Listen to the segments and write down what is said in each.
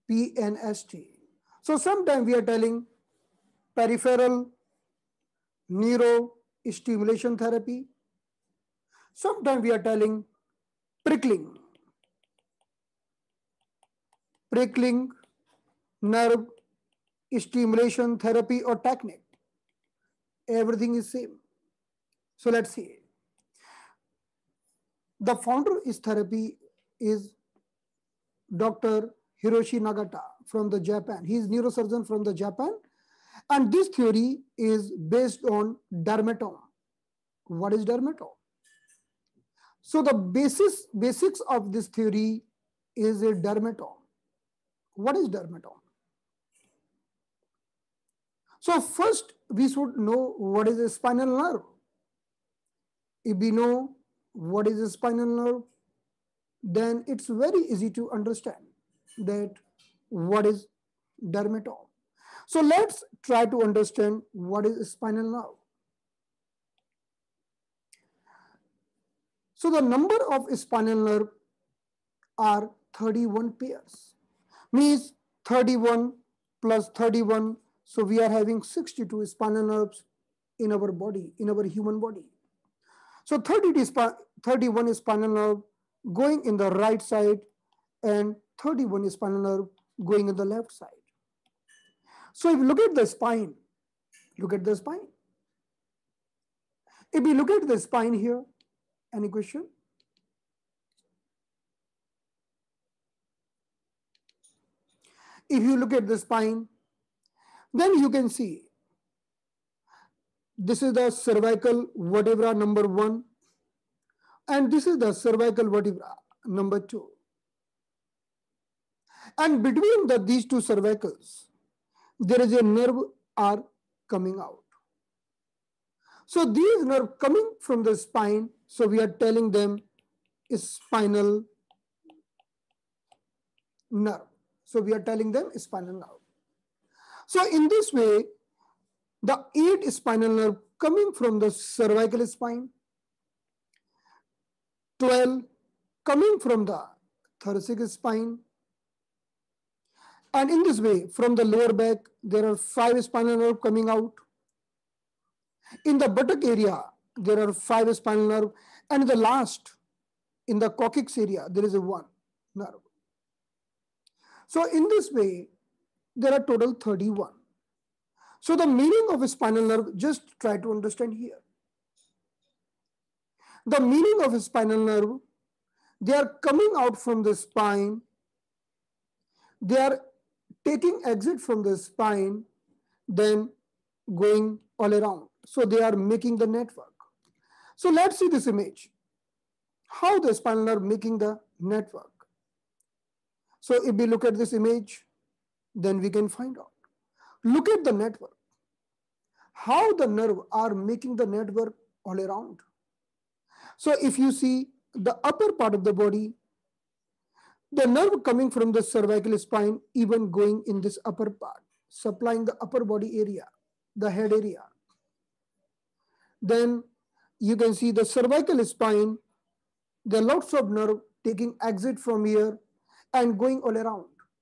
PNST. So sometimes we are telling peripheral neuro stimulation therapy. Sometimes we are telling prickling nerve stimulation therapy or technique. Everything is same. So let's see. The founder is therapy is Dr. Hiroshi Nagata from the Japan. He is neurosurgeon from the Japan, and this theory is based on dermatome. What is dermatome? So the basics of this theory is a dermatome. What is dermatome? So first we should know what is a spinal nerve. If we know what is a spinal nerve, then it's very easy to understand that what is dermatome. So let's try to understand what is a spinal nerve. So the number of spinal nerve are 31 pairs. Means 31 plus 31. So we are having 62 spinal nerves in our body, in our human body. So 31 spinal nerve going in the right side and 31 spinal nerve going in the left side. So if you look at the spine, look at the spine. If we look at the spine here, any question? If you look at the spine, then you can see this is the cervical vertebra number 1 and this is the cervical vertebra number 2. And between these two cervicals, there is a nerve are coming out. So these nerves coming from the spine, so we are telling them spinal nerve. So we are telling them spinal nerve. So in this way, the 8 spinal nerve coming from the cervical spine, 12 coming from the thoracic spine, and in this way, from the lower back, there are 5 spinal nerve coming out. In the buttock area, there are 5 spinal nerve, and the last, in the coccyx area, there is a 1 nerve. So in this way, there are total 31. So the meaning of a spinal nerve, just try to understand here. The meaning of a spinal nerve, they are coming out from the spine, they are taking exit from the spine, then going all around. So they are making the network. So let's see this image. How the spinal nerve making the network. So if we look at this image, then we can find out. Look at the network. How the nerve are making the network all around. So if you see the upper part of the body, the nerve coming from the cervical spine, even going in this upper part, supplying the upper body area, the head area. Then you can see the cervical spine, there are lots of nerve taking exit from here and going all around.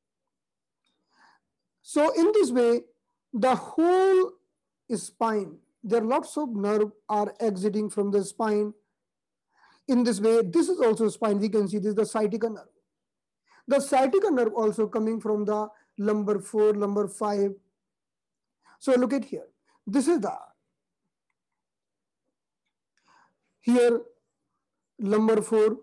So in this way, the whole spine, there are lots of nerve are exiting from the spine. In this way, this is also spine. We can see this is the sciatica nerve. The sciatica nerve also coming from the lumbar 4, lumbar 5. So look at here. This is the here lumbar 4,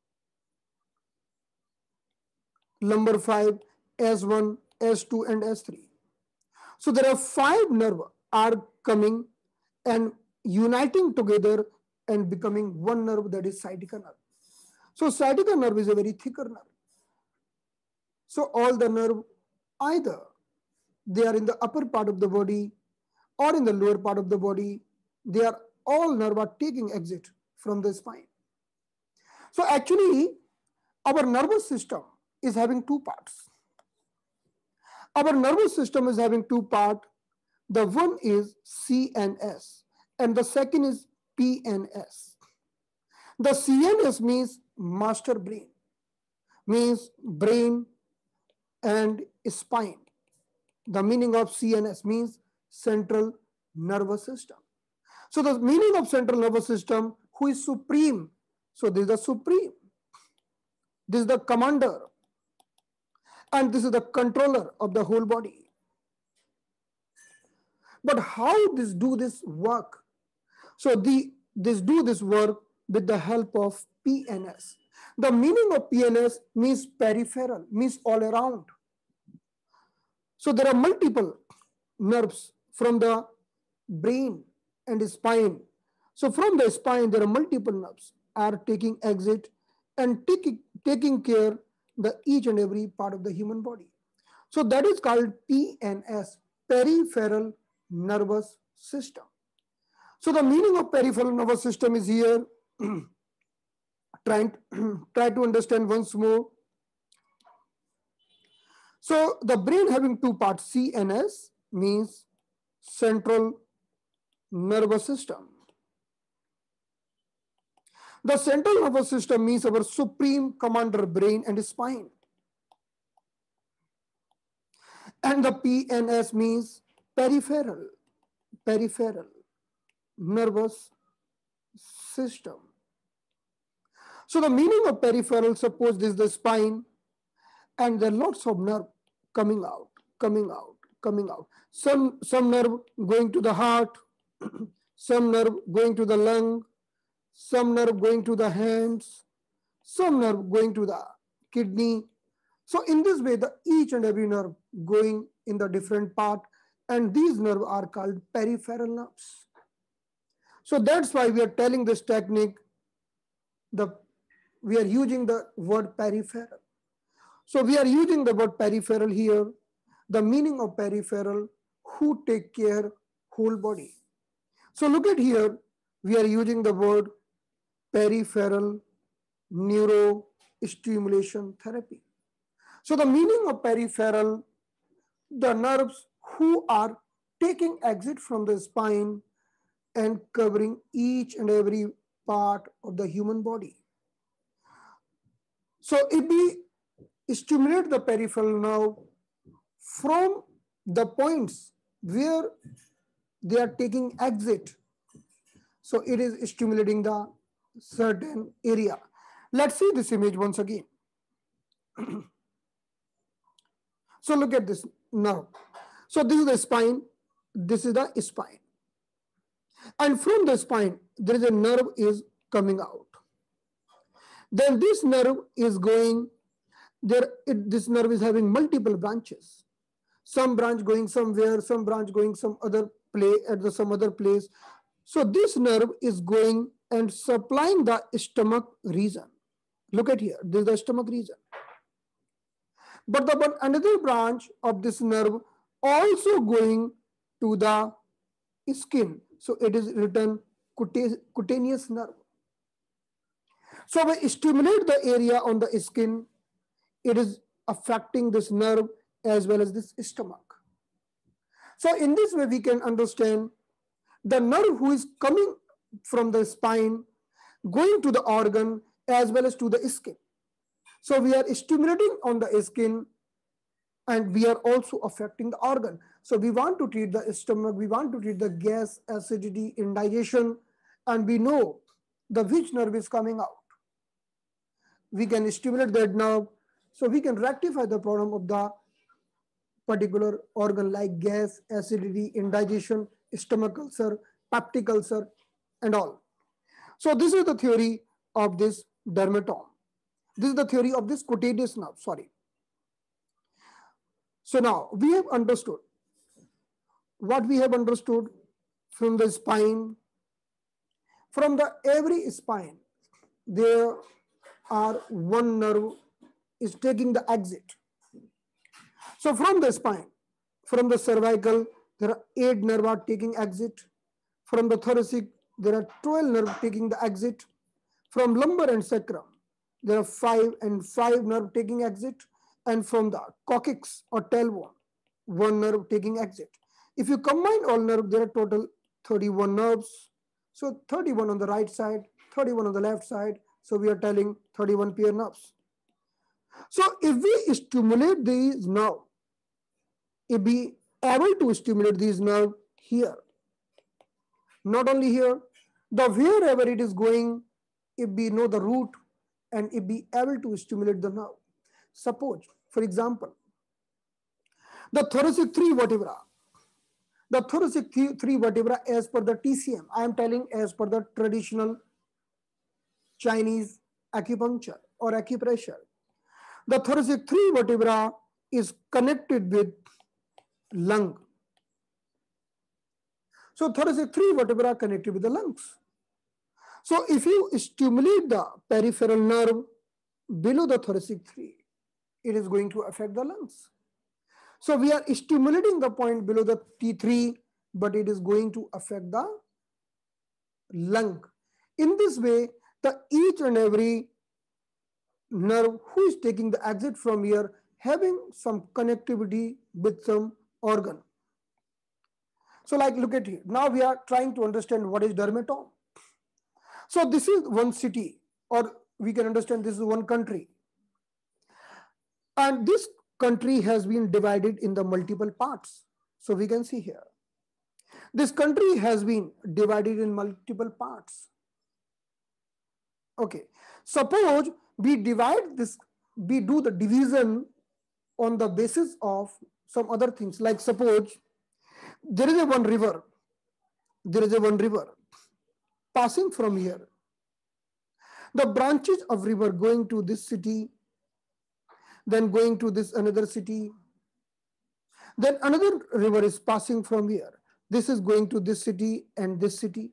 lumbar 5, S1, S2 and S3. So there are 5 nerve are coming and uniting together and becoming one nerve, that is sciatica nerve. So sciatica nerve is a very thicker nerve. So all the nerve, either they are in the upper part of the body or in the lower part of the body, they are all nerve are taking exit from the spine. So actually, our nervous system is having 2 parts. Our nervous system is having 2 parts. The one is CNS and the second is PNS. The CNS means master brain, means brain and spine. The meaning of CNS means central nervous system. So the meaning of central nervous system, who is supreme? So this is the supreme. This is the commander. And this is the controller of the whole body. But how do this work? So this do this work with the help of PNS. The meaning of PNS means peripheral, means all around. So there are multiple nerves from the brain and spine. So from the spine, there are multiple nerves are taking exit and taking care the each and every part of the human body. So that is called PNS, peripheral nervous system. So the meaning of peripheral nervous system is here. Try to understand once more. So the brain having two parts, CNS means central nervous system. The central nervous system means our supreme commander brain and spine. And the PNS means peripheral nervous system. So the meaning of peripheral, suppose this is the spine and there are lots of nerve coming out. Some nerve going to the heart, some nerve going to the lung, some nerve going to the hands, some nerve going to the kidney. So in this way, each and every nerve going in the different part, and these nerves are called peripheral nerves. So that's why we are telling this technique, we are using the word peripheral. So we are using the word peripheral here. The meaning of peripheral, who take care whole body. So look at here, we are using the word peripheral neurostimulation therapy. So the meaning of peripheral, the nerves who are taking exit from the spine and covering each and every part of the human body. So if we stimulate the peripheral nerve from the points where they are taking exit, so it is stimulating the certain area. Let's see this image once again. So look at this nerve. So this is the spine, this is the spine. And from the spine, there is a nerve is coming out. Then this nerve is going, this nerve is having multiple branches. Some branch going somewhere, some branch going some other place. So this nerve is going and supplying the stomach region. Look at here, this is the stomach region. But another branch of this nerve also going to the skin. So it is written cutaneous nerve. So when we stimulate the area on the skin, it is affecting this nerve as well as this stomach. So in this way, we can understand the nerve who is coming from the spine, going to the organ as well as to the skin. So we are stimulating on the skin and we are also affecting the organ. So we want to treat the stomach, we want to treat the gas, acidity, indigestion, and we know the which nerve is coming out. We can stimulate that nerve, so we can rectify the problem of the particular organ like gas, acidity, indigestion, stomach ulcer, peptic ulcer, and all. So this is the theory of this dermatome. This is the theory of this cutaneous nerve, sorry. So now we have understood what we have understood from the spine. From the every spine, there are one nerve is taking the exit. So from the spine, from the cervical, there are 8 nerves are taking exit. From the thoracic, there are 12 nerves taking the exit. From lumbar and sacrum, there are 5 nerves taking exit. And from the coccyx or tailbone, 1 nerve taking exit. If you combine all nerves, there are total 31 nerves. So 31 on the right side, 31 on the left side. So we are telling 31 pair nerves. So if we stimulate these now, if we able to stimulate these nerve here, not only here, the wherever it is going, if we know the route and if we able to stimulate the nerve. Suppose, for example, the thoracic three vertebra. The thoracic three vertebra as per the TCM, I am telling as per the traditional Chinese acupuncture or acupressure. The thoracic three vertebra is connected with lung. So thoracic three vertebra connected with the lungs. So if you stimulate the peripheral nerve below the thoracic three, it is going to affect the lungs. So we are stimulating the point below the T3, but it is going to affect the lung. In this way, the each and every nerve who is taking the exit from here having some connectivity with some organ. So like look at here. Now we are trying to understand what is dermatome. So this is one city, or we can understand this is one country. And this country has been divided in the multiple parts. So we can see here. This country has been divided in multiple parts. Okay. Suppose we divide this, we do the division on the basis of some other things. Like suppose there is a one river. There is a one river passing from here. The branches of river going to this city, then going to this another city. Then another river is passing from here. This is going to this city and this city.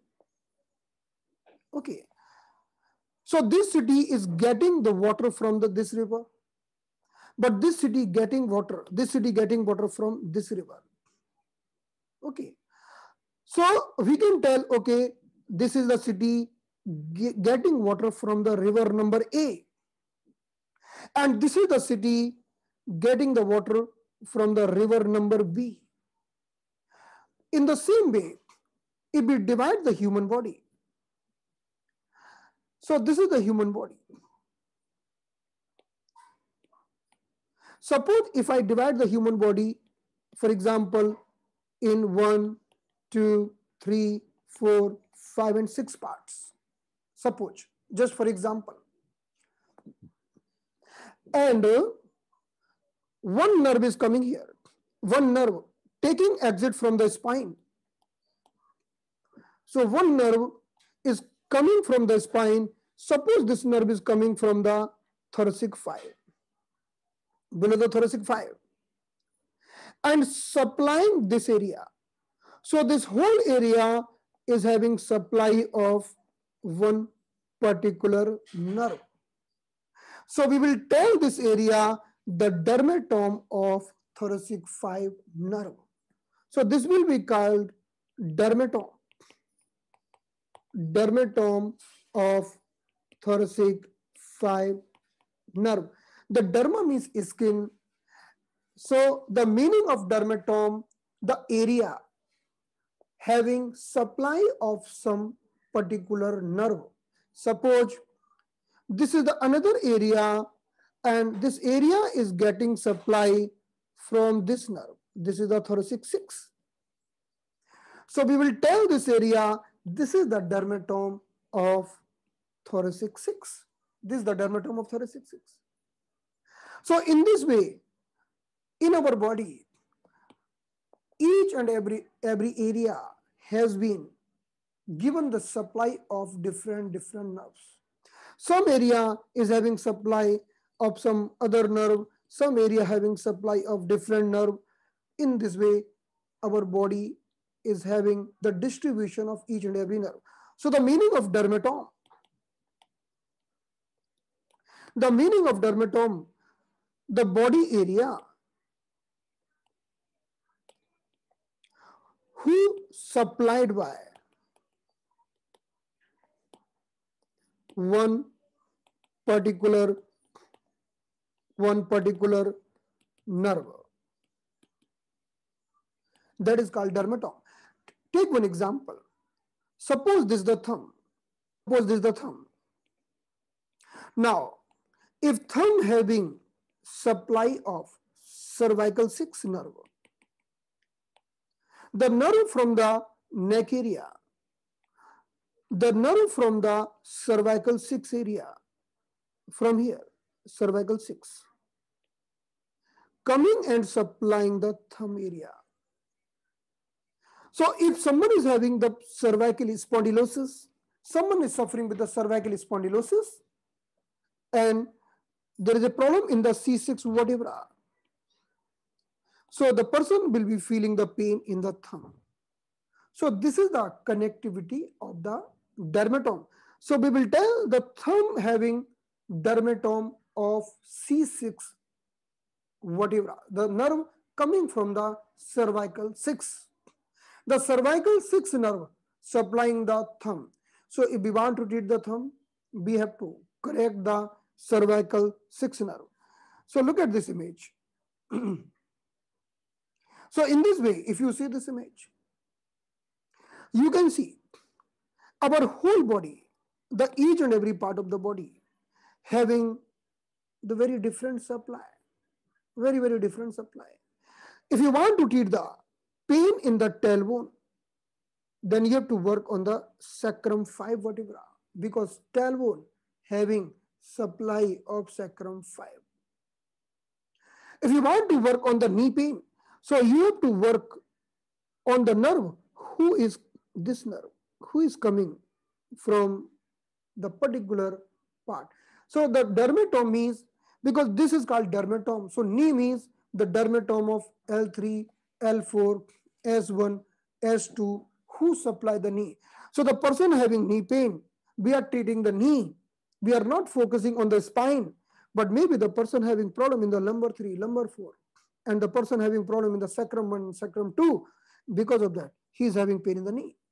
Okay. So this city is getting the water from this river. But this city getting water from this river. Okay. So we can tell, okay, this is the city getting water from the river number A. And this is the city getting the water from the river number B. In the same way, if we divide the human body, so this is the human body. Suppose if I divide the human body, for example, in 1, 2, 3, 4, 5, and 6 parts. Suppose, just for example. And one nerve is coming here. One nerve taking exit from the spine. So one nerve is coming from the spine. Suppose this nerve is coming from the thoracic 5, below the thoracic 5, and supplying this area. So this whole area is having supply of one particular nerve. So we will tell this area the dermatome of thoracic 5 nerve. So this will be called dermatome. Dermatome of thoracic 5 nerve. The derma means skin. So the meaning of dermatome, the area having supply of some particular nerve. Suppose this is the another area, and this area is getting supply from this nerve. This is the thoracic 6. So we will tell this area, this is the dermatome of thoracic 6. This is the dermatome of thoracic 6. So in this way, in our body, each and every area has been given the supply of different nerves. Some area is having supply of some other nerve, some area having supply of different nerve. In this way, our body is having the distribution of each and every nerve. So the meaning of dermatome, the body area who supplied by one particular nerve. That is called dermatome. Take one example. Suppose this is the thumb. Now, if thumb having supply of cervical 6 nerve. The nerve from the neck area, the nerve from the cervical 6 area, from here, cervical 6, coming and supplying the thumb area. So if someone is having the cervical spondylosis, someone is suffering with the cervical spondylosis, and there is a problem in the C6 vertebra, so the person will be feeling the pain in the thumb. So this is the connectivity of the dermatome. So we will tell the thumb having dermatome of C6 vertebra, the nerve coming from the cervical 6. The cervical 6 nerve supplying the thumb. So if we want to treat the thumb, we have to correct the cervical 6 nerve. So look at this image. So in this way, if you see this image, you can see our whole body, the each and every part of the body having the very different supply, very, very different supply. If you want to treat the pain in the tailbone, then you have to work on the sacrum 5 vertebra, because tailbone having supply of sacrum 5. If you want to work on the knee pain, so you have to work on the nerve. Who is this nerve? Who is coming from the particular part? So the dermatome means, because this is called dermatome, so knee means the dermatome of L3, L4, S1, S2, who supply the knee. So the person having knee pain, we are treating the knee. We are not focusing on the spine, but maybe the person having problem in the lumbar 3, lumbar 4, and the person having problem in the sacrum 1, sacrum 2, because of that, he is having pain in the knee.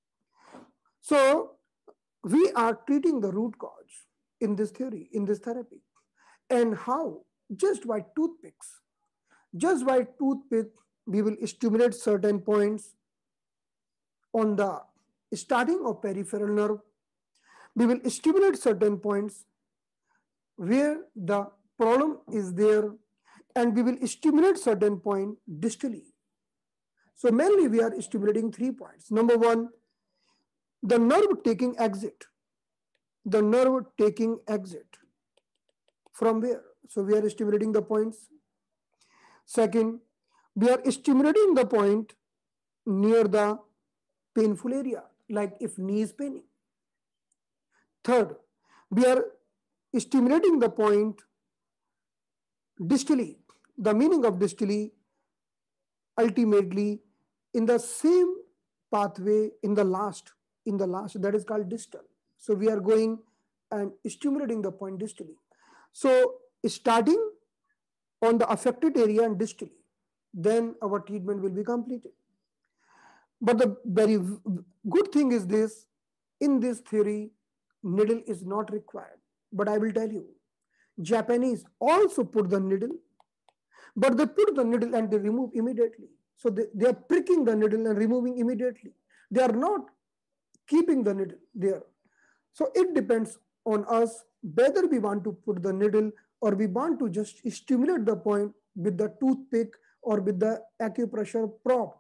So we are treating the root cause in this theory, in this therapy. And how? Just by toothpicks. Just by toothpick, we will stimulate certain points on the starting of peripheral nerve. We will stimulate certain points where the problem is there, and we will stimulate certain point distally. So mainly we are stimulating 3 points. Number 1, the nerve taking exit. The nerve taking exit. From where? So we are stimulating the points. Second, we are stimulating the point near the painful area, like if knee is paining. Third, we are stimulating the point distally. The meaning of distally, ultimately in the same pathway in the last, that is called distal. So we are going and stimulating the point distally. So starting on the affected area and distally, then our treatment will be completed. But the very good thing is this, in this theory, needle is not required. But I will tell you, Japanese also put the needle, but they put the needle and they remove immediately. So they are pricking the needle and removing immediately. They are not keeping the needle there. So it depends on us whether we want to put the needle or we want to just stimulate the point with the toothpick or with the acupressure probe.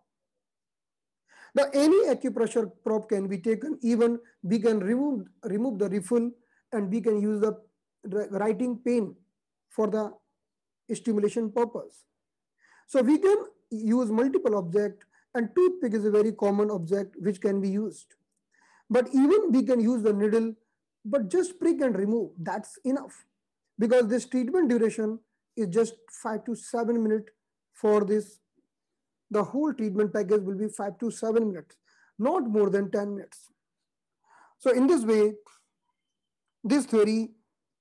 Any acupressure probe can be taken. Even we can remove the riffle, and we can use the writing pen for the stimulation purpose. So we can use multiple objects, and toothpick is a very common object which can be used. But even we can use the needle, but just prick and remove, that's enough. Because this treatment duration is just 5 to 7 minutes for this. The whole treatment package will be 5 to 7 minutes, not more than 10 minutes. So in this way, this theory,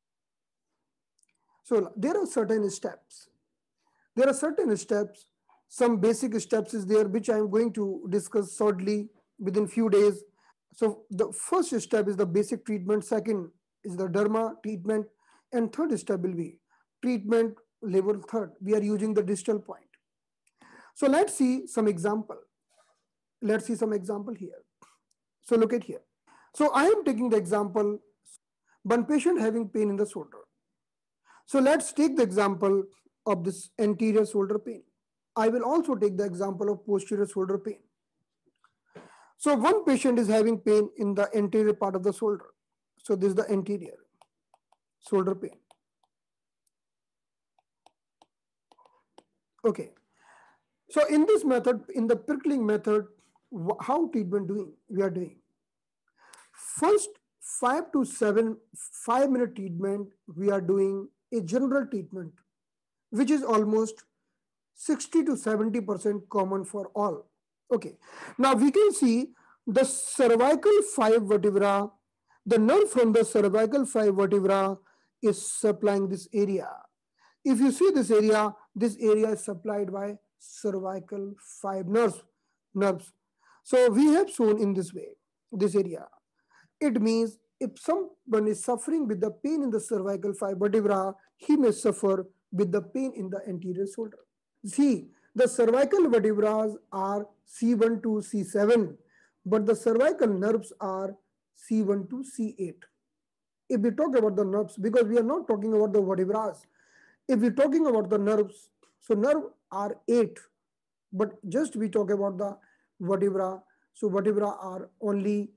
so there are certain steps. There are certain steps, some basic steps is there, which I am going to discuss shortly within few days. So the first step is the basic treatment, second is the derma treatment, and third step will be treatment level 3rd. We are using the distal point. So let's see some example. Let's see some example here. So look at here. So I am taking the example, one patient having pain in the shoulder. So let's take the example of this anterior shoulder pain. I will also take the example of posterior shoulder pain. So one patient is having pain in the anterior part of the shoulder. So this is the anterior shoulder pain. Okay. So in this method, in the prickling method, how treatment doing? We are doing first 5 minute treatment. We are doing a general treatment, which is almost 60 to 70% common for all. Okay. Now we can see the cervical 5 vertebra, the nerve from the cervical 5 vertebra is supplying this area. If you see this area is supplied by cervical 5 nerves. So we have shown in this way, this area. It means if someone is suffering with the pain in the cervical 5 vertebra, he may suffer with the pain in the anterior shoulder. See, the cervical vertebrae are C1 to C7, but the cervical nerves are C1 to C8. If we talk about the nerves, because we are not talking about the vertebrae, if we're talking about the nerves, so nerve are 8, but just we talk about the vertebra, so vertebrae are only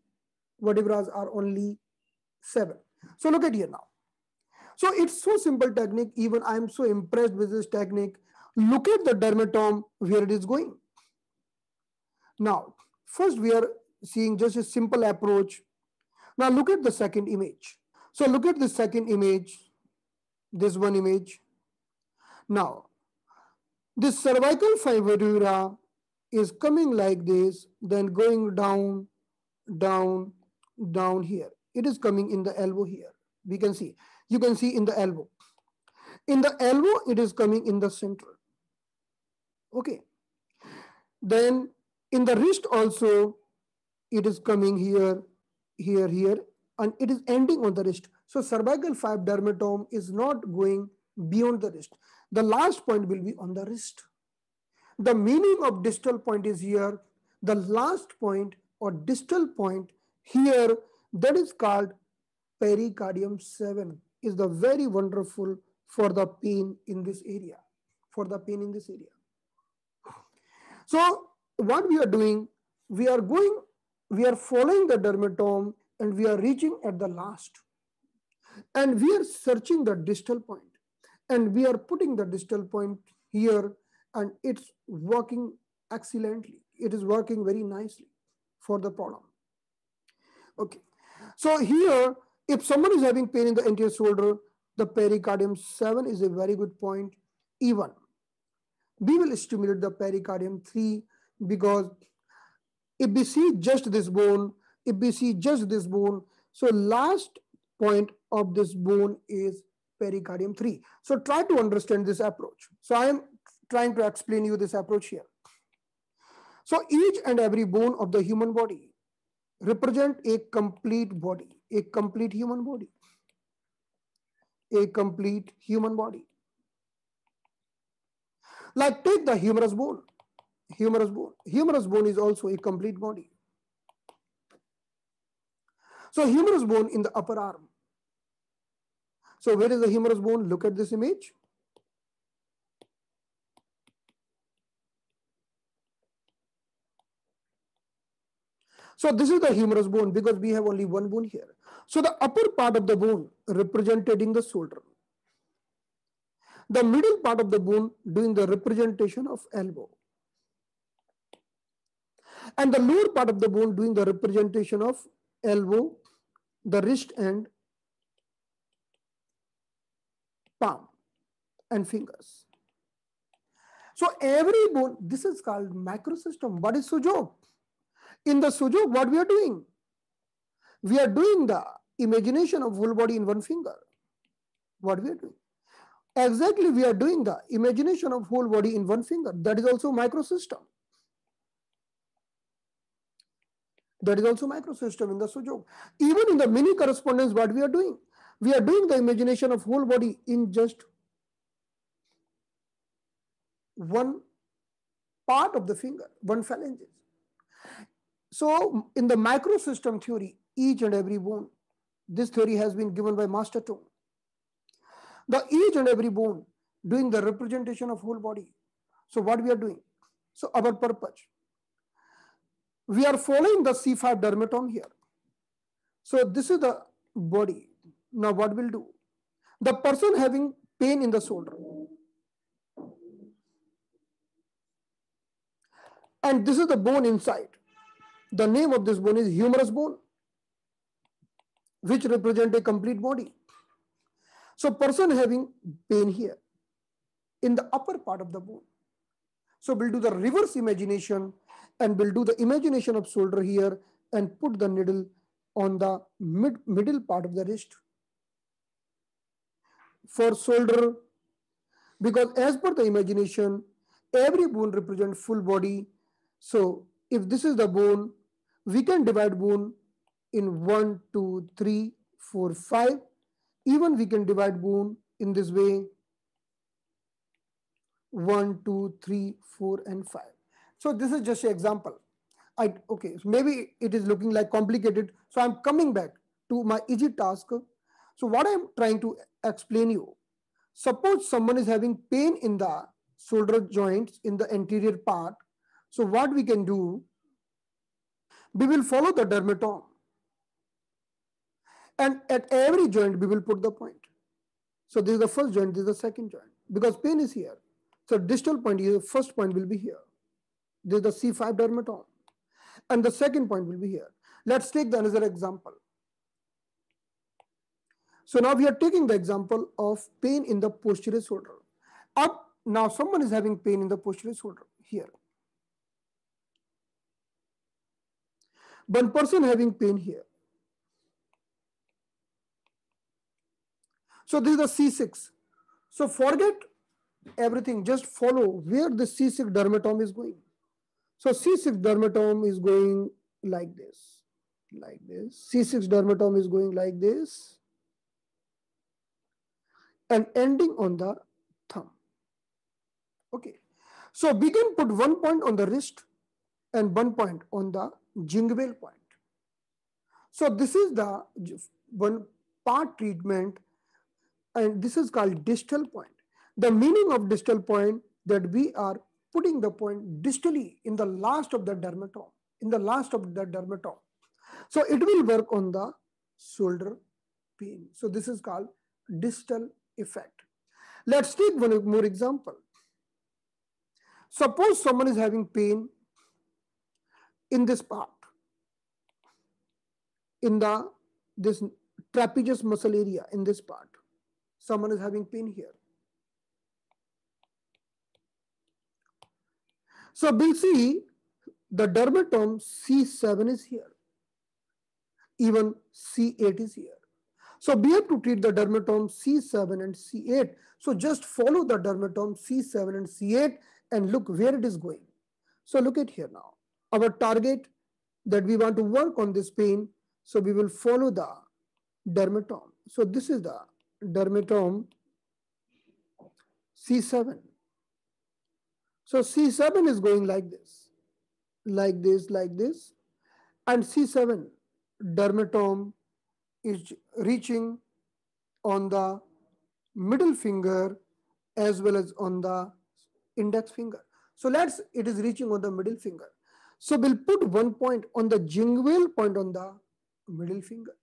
7. So look at here now. So it's so simple technique. Even I'm so impressed with this technique. Look at the dermatome where it is going. Now, first we are seeing just a simple approach. Now look at the second image. So look at the second image, this one image. Now, this cervical vertebra is coming like this, then going down, down, down here. It is coming in the elbow here. We can see. You can see in the elbow. In the elbow, it is coming in the center. Okay. Then in the wrist also, it is coming here, here, here, and it is ending on the wrist. So cervical 5 dermatome is not going beyond the wrist. The last point will be on the wrist. The meaning of distal point is here. The last point or distal point here, that is called pericardium 7, is the very wonderful for the pain in this area. For the pain in this area. So what we are doing, we are following the dermatome and we are reaching at the last. And we are searching the distal point. And we are putting the distal point here, and it's working excellently. It is working very nicely for the problem. Okay. So here, if someone is having pain in the anterior shoulder, the pericardium 7 is a very good point. Even we will stimulate the pericardium 3, because if we see just this bone, so last point of this bone is pericardium 3. So try to understand this approach. So I am trying to explain you this approach here. So each and every bone of the human body represent a complete body, a complete human body, a complete human body. Like take the humerus bone. Humerus bone is also a complete body. So humerus bone in the upper arm. So where is the humerus bone? Look at this image. So this is the humerus bone, because we have only one bone here. So the upper part of the bone representing the shoulder. The middle part of the bone doing the representation of elbow. And the lower part of the bone doing the representation of elbow, the wrist and palm and fingers. So every bone, this is called macrosystem. What is sujok? In the sujok, what we are doing? We are doing the imagination of whole body in one finger. What we are doing? Exactly, we are doing the imagination of whole body in one finger. That is also microsystem. That is also microsystem in the sujok. Even in the mini correspondence, what we are doing? We are doing the imagination of whole body in just one part of the finger, one phalanges. So in the microsystem theory, each and every bone, this theory has been given by Master Tone. The each and every bone doing the representation of whole body. So what we are doing? So our purpose, we are following the C5 dermatome here. So this is the body. Now what we'll do? The person having pain in the shoulder, and this is the bone inside. The name of this bone is humerus bone, which represent a complete body. So person having pain here in the upper part of the bone. So we'll do the reverse imagination and we'll do the imagination of shoulder here and put the needle on the middle part of the wrist. For shoulder, because as per the imagination, every bone represents full body. So if this is the bone, we can divide bone in 1, 2, 3, 4, 5. Even we can divide bone in this way, 1, 2, 3, 4, and 5. So this is just an example. Okay, so maybe it is looking like complicated. So I'm coming back to my easy task. So what I'm trying to explain you, suppose someone is having pain in the shoulder joints in the anterior part. So what we can do, we will follow the dermatome. And at every joint, we will put the point. So this is the first joint, this is the second joint. Because pain is here. So distal point here, first point will be here. This is the C5 dermatome. And the second point will be here. Let's take the another example. So now we are taking the example of pain in the posterior shoulder. Up now someone is having pain in the posterior shoulder here. One person having pain here. So this is the C6. So forget everything, just follow where the C6 dermatome is going. So C6 dermatome is going like this, like this. C6 dermatome is going like this and ending on the thumb. Okay. So we can put one point on the wrist and one point on the gingival point. So this is the one part treatment and this is called distal point. The meaning of distal point that we are putting the point distally in the last of the dermatome, in the last of the dermatome. So it will work on the shoulder pain. So this is called distal effect. Let's take one more example. Suppose someone is having pain in this part, in the this trapezius muscle area in this part. Someone is having pain here. So we see the dermatome C7 is here. Even C8 is here. So we have to treat the dermatome C7 and C8. So just follow the dermatome C7 and C8 and look where it is going. So look at here now. Our target that we want to work on this pain. So we will follow the dermatome. So this is the dermatome C7. So C7 is going like this, like this, like this. And C7 dermatome is reaching on the middle finger as well as on the index finger. So it is reaching on the middle finger. So we'll put one point on the gingival point on the middle finger.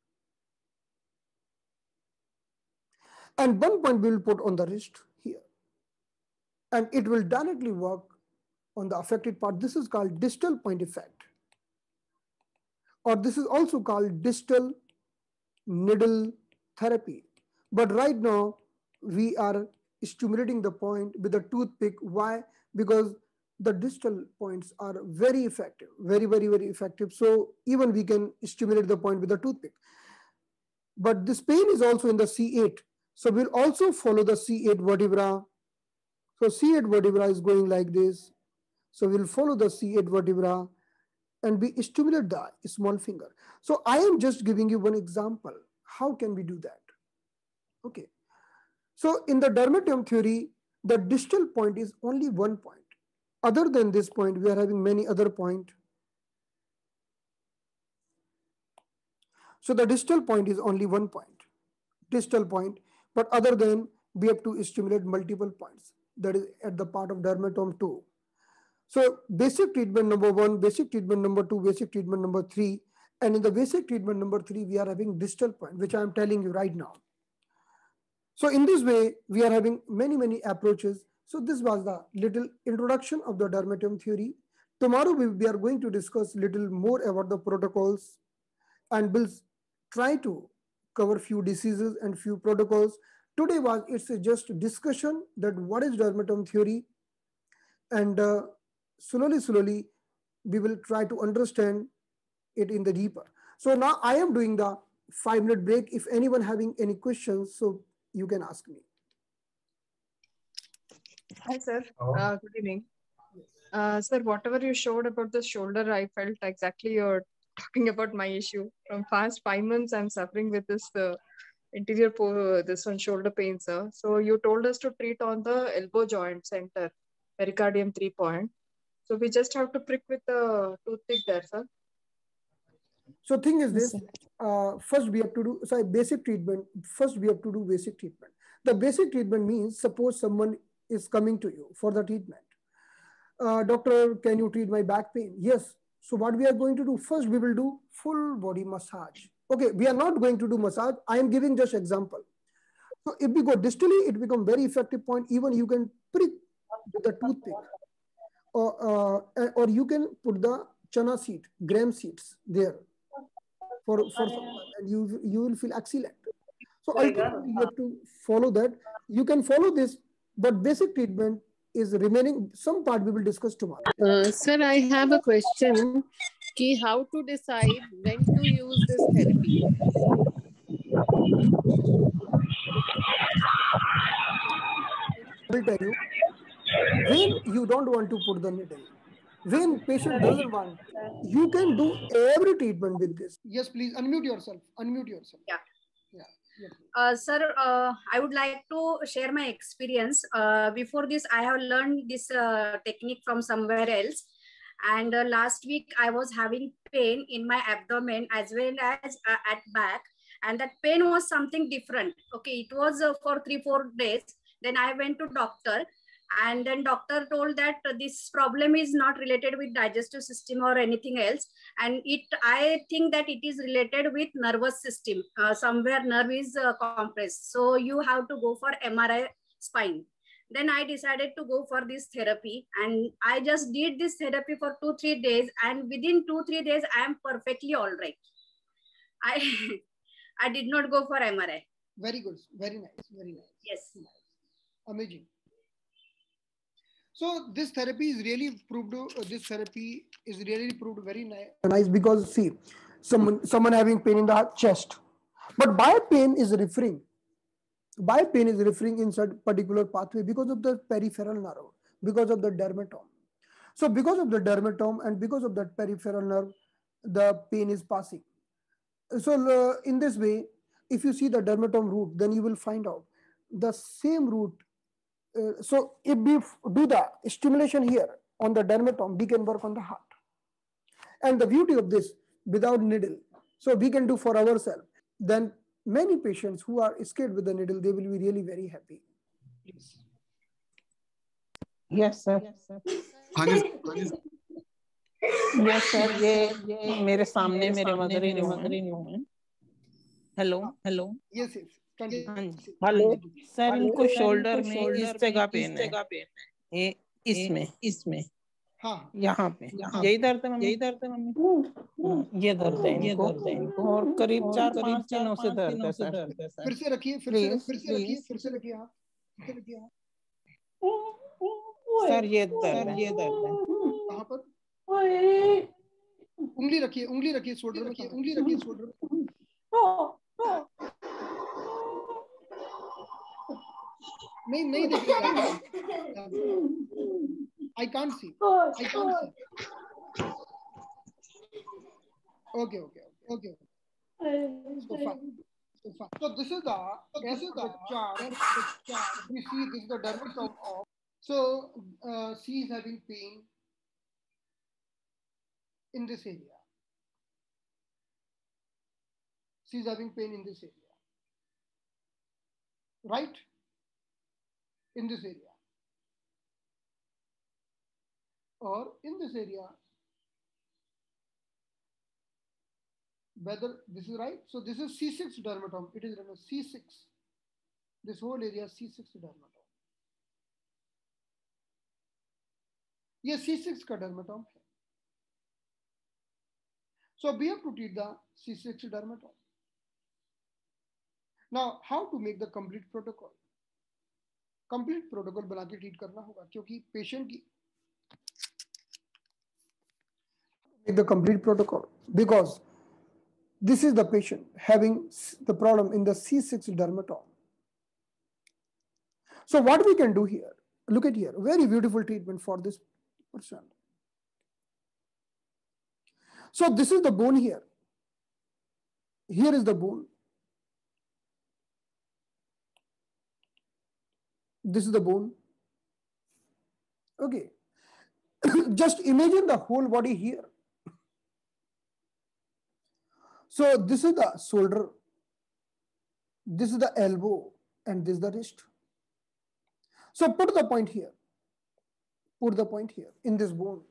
And one point we will put on the wrist here. And it will directly work on the affected part. This is called distal point effect. Or this is also called distal needle therapy. But right now, we are stimulating the point with a toothpick. Why? Because the distal points are very effective, very, very, very effective. So even we can stimulate the point with a toothpick. But this pain is also in the C8. So we'll also follow the C8 vertebra. So C8 vertebra is going like this. So we'll follow the C8 vertebra and we stimulate the small finger. So I am just giving you one example. How can we do that? Okay. So in the dermatome theory, the distal point is only one point. Other than this point, we are having many other points. So the distal point is only one point, distal point. But other than we have to stimulate multiple points. That is at the part of dermatome 2. So basic treatment number 1, basic treatment number 2, basic treatment number 3. And in the basic treatment number 3, we are having distal point, which I am telling you right now. So in this way, we are having many approaches. So this was the little introduction of the dermatome theory. Tomorrow we are going to discuss little more about the protocols, and we'll try to cover few diseases and few protocols. Today it's just discussion that what is dermatome theory, and slowly we will try to understand it in the deeper. So now I am doing the 5-minute break. If anyone having any questions, so you can ask me. Hi, sir. Good evening. Sir, whatever you showed about the shoulder, I felt exactly you're talking about my issue. From past 5 months, I'm suffering with this this one shoulder pain, sir. So you told us to treat on the elbow joint center, pericardium 3 point. So we just have to prick with the toothpick there, sir. So thing is this, first we have to do, basic treatment. First we have to do basic treatment. The basic treatment means, suppose someone is coming to you for the treatment. Doctor, can you treat my back pain? Yes. So what we are going to do, first we will do full body massage. Okay, we are not going to do massage. I am giving just example. So if we go distally, it becomes very effective point. Even you can prick with a toothpick, or you can put the chana seed, gram seeds there for some time, and you will feel excellent. So ultimately you have to follow that. You can follow this, but basic treatment is remaining. Some part we will discuss tomorrow. Sir, I have a question. How to decide when to use this therapy? I will tell you, when you don't want to put the needle, when patient doesn't want, you can do every treatment with this. Yes, please unmute yourself. Unmute yourself. Sir, I would like to share my experience. Before this, I have learned this technique from somewhere else. And last week, I was having pain in my abdomen as well as at back. And that pain was something different. Okay, it was for 3-4 days. Then I went to doctor. And then doctor told that this problem is not related with digestive system or anything else, and I think that it is related with nervous system. Somewhere nerve is compressed, so you have to go for MRI spine. Then I decided to go for this therapy, and I just did this therapy for 2-3 days, and within 2-3 days I am perfectly all right. I I did not go for MRI. Very good, very nice, very nice. Yes, amazing. So this therapy is really proved. Very nice because see, someone having pain in the chest, but why pain is referring? Why pain is referring in such particular pathway? Because of the peripheral nerve, because of the dermatome. So because of the dermatome and because of that peripheral nerve, the pain is passing. So in this way, if you see the dermatome root, then you will find out the same root. So if we do the stimulation here on the dermatome, we can work on the heart. And the beauty of this, without needle, so we can do for ourselves. Then many patients who are scared with the needle, they will be really very happy. Please. Yes, sir. Yes, sir. ये मेरे सामने मेरे mother in law हैं. Hello. Yes. हाँ जी. Hello. Sir इनको shoulder में इस जगह पेन है. ये इसमें. हाँ. यहाँ पे. यही दर्द है मम्मी. ये दर्द है इनको. और करीब 4-5 दिनों से दर्द है सर. फिर से रखिए. फिर से रखिए. सर ये दर्द है. कहाँ पर? उंगली रखिए शोल्डर में. नहीं देखिए. I can't see. Okay. So fine. So this is the chart. We see this is the dermatome of. So she is having pain in this area. She is having pain in this area. Right? in this area, or in this area, whether this is right. So this is C6 dermatome. It is written as C6. This whole area C6 dermatome. ये C6 का dermatome है. So we have to treat the C6 dermatome. Now, how to make the complete protocol? Complete protocol बना के treat करना होगा, क्योंकि patient की make the complete protocol, because this is the patient having the problem in the C6 dermatome. So what we can do here? Look at here, very beautiful treatment for this person. So this is the bone here. Here is the bone. This is the bone. Okay. Just imagine the whole body here. So this is the shoulder. This is the elbow, and this is the wrist. So put the point here. Put the point here in this bone.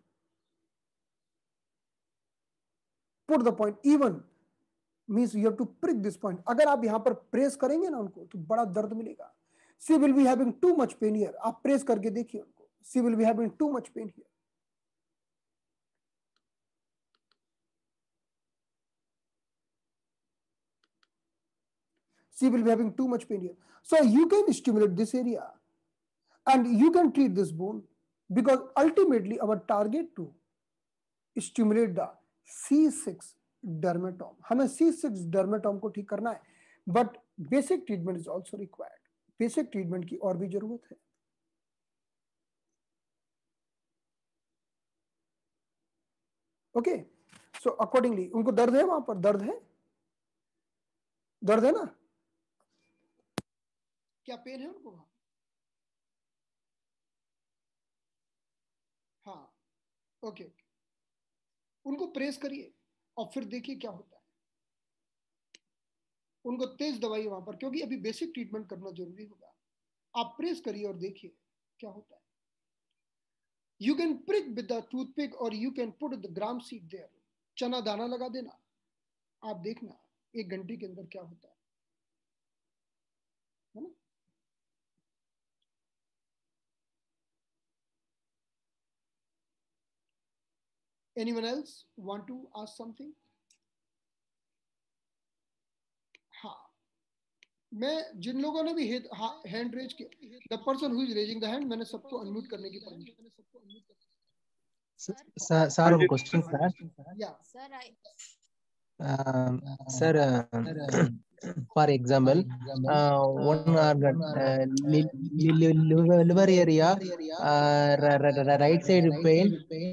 Put the point. Even means you have to prick this point. अगर आप यहाँ पर press करेंगे ना उनको तो बड़ा दर्द मिलेगा. She will be having too much pain here. आप प्रेस करके देखिए उनको. She will be having too much pain here. She will be having too much pain here. So you can stimulate this area and you can treat this bone, because ultimately our target to stimulate the C6 dermatome. हमें C6 dermatome को ठीक करना है, but basic treatment is also required. Basic treatment की और भी जरूरत है. Okay, so accordingly उनको दर्द है, वहां पर दर्द है, दर्द है ना, क्या पेन है उनको वहां? हाँ, ओके. उनको प्रेस करिए और फिर देखिए क्या होता है. उनको तेज दवाई वहां पर, क्योंकि अभी बेसिक ट्रीटमेंट करना जरूरी होगा. आप प्रेस करिए और देखिए क्या होता है. You can prick with the toothpick or you can put the gram seed there. चना दाना लगा देना. आप देखना 1 घंटे के अंदर क्या होता है ना. Anyone else want to ask something? हाँ, मैं जिन लोगों ने भी हैंड रेज किया, the person who is raising the hand, मैंने सबको अनम्यूट करने की परमिशन. Sir question sir. या sir for example, one organ, liver area, right side pain,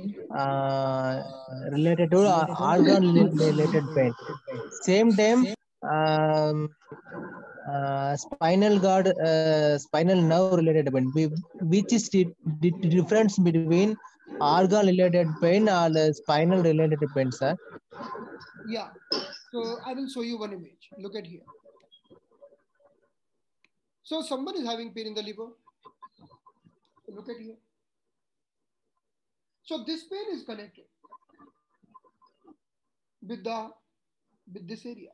related to organ related pain. Same time, spinal cord, spinal nerve related pain. Which is the difference between organ related pain or spinal related pain, sir? Yeah. So I will show you one image. Look at here. So someone is having pain in the liver. Look at here. So this pain is connected with this area.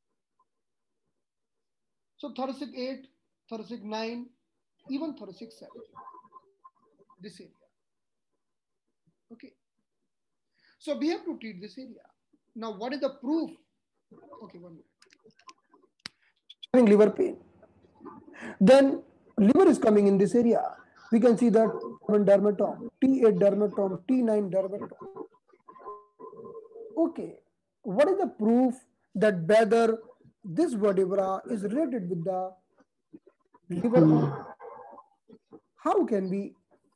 So thoracic 8, thoracic 9, even thoracic 7. This area. Okay. So we have to treat this area. Now, what is the proof? Okay, 1 minute. Having liver pain. Then liver is coming in this area. We can see that dermatome, T8 dermatome, T9 dermatome. Okay, what is the proof that whether this vertebra is related with the liver? How can you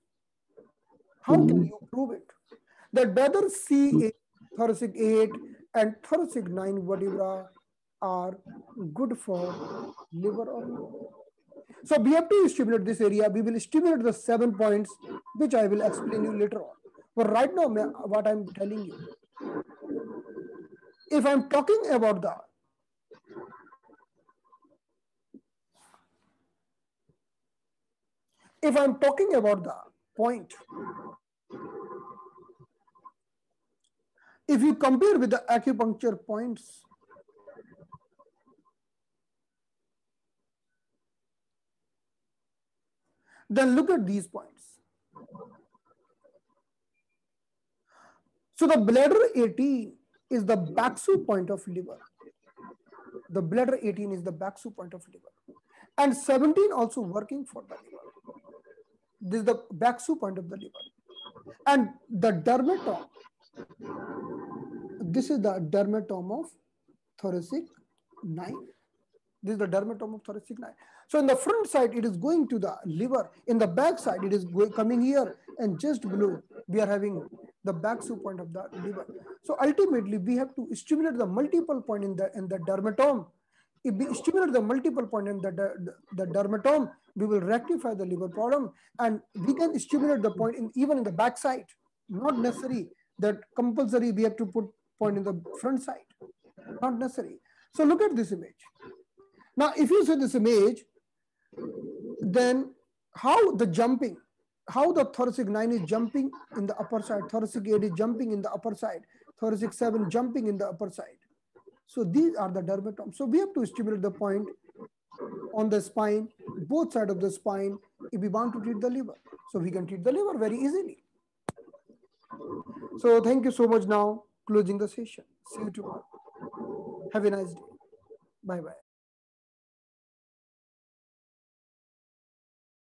prove it? That whether C8, thoracic 8 and thoracic 9 vertebra are good for liver or no. So we have to stimulate this area. We will stimulate the 7 points, which I will explain you later on. But right now, what I'm telling you, if I'm talking about the if I'm talking about the point, if you compare with the acupuncture points, then look at these points. So the bladder 18 is the Baksu point of liver. The bladder 18 is the Baksu point of liver. And 17 also working for the liver. This is the Baksu point of the liver. And the dermatome, this is the dermatome of thoracic 9. This is the dermatome of thoracic 9. So in the front side, it is going to the liver. In the back side, it is coming here, and just below, we are having the Baksu point of the liver. So ultimately, we have to stimulate the multiple point in the dermatome. If we stimulate the multiple point in the dermatome, we will rectify the liver problem, and we can stimulate the point even in the back side. Not necessary that compulsory we have to put point in the front side. Not necessary. So look at this image. Now, if you see this image, then how the jumping, how the thoracic 9 is jumping in the upper side, thoracic 8 is jumping in the upper side, thoracic 7 jumping in the upper side. So these are the dermatomes. So we have to stimulate the point on the spine, both sides of the spine, if we want to treat the liver. So we can treat the liver very easily. So thank you so much. Now closing the session. See you tomorrow. Have a nice day. Bye-bye.